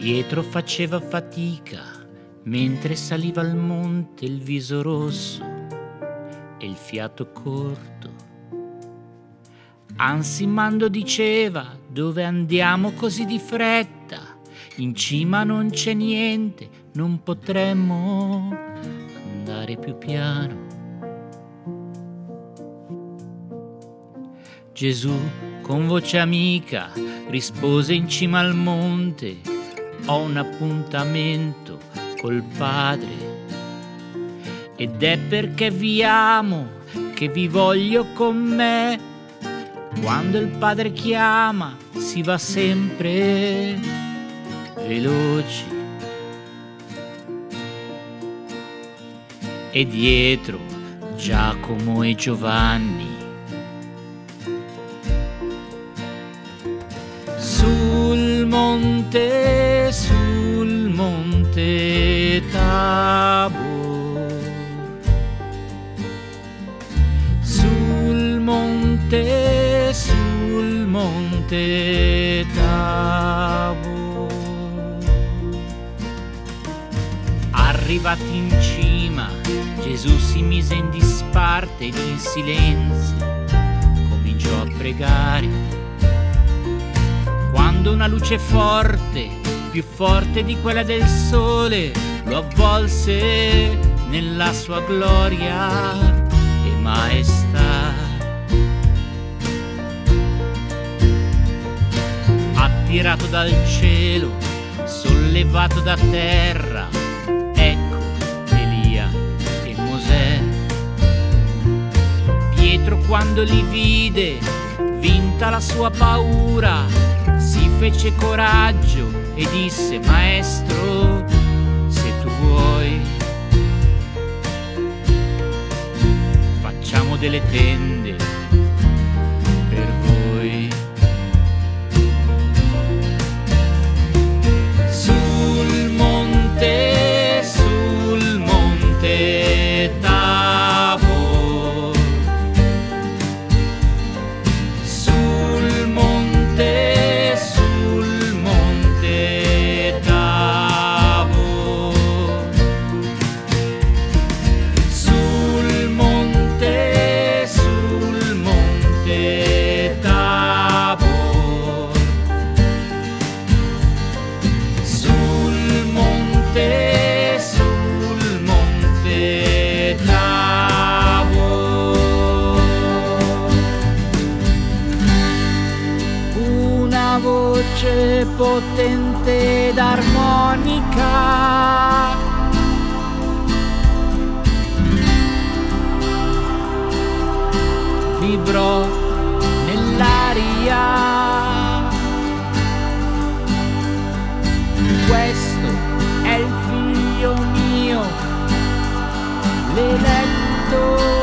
Pietro faceva fatica mentre saliva al monte, il viso rosso e il fiato corto. Ansimando diceva: dove andiamo così di fretta? In cima non c'è niente, non potremmo andare più piano. Gesù con voce amica rispose in cima al monte: ho un appuntamento col Padre, ed è perché vi amo che vi voglio con me. Quando il Padre chiama si va sempre veloci, e dietro Giacomo e Giovanni. Sul monte Tabor, sul monte Tabor. Arrivati in cima, Gesù si mise in disparte ed in silenzio cominciò a pregare. Quando una luce forte, più forte di quella del sole, lo avvolse nella sua gloria e maestà. Attirato dal cielo, sollevato da terra, ecco Elia e Mosè. Pietro quando li vide, vinta la sua paura, si fece coraggio e disse: Maestro, se tu vuoi, facciamo delle tende per voi. Sul monte Tabor, sul monte Tabor, sul monte Tabor, sul monte Tabor. Una voce potente ed armonica vibrò nell'aria: questo è il figlio mio, l'eletto.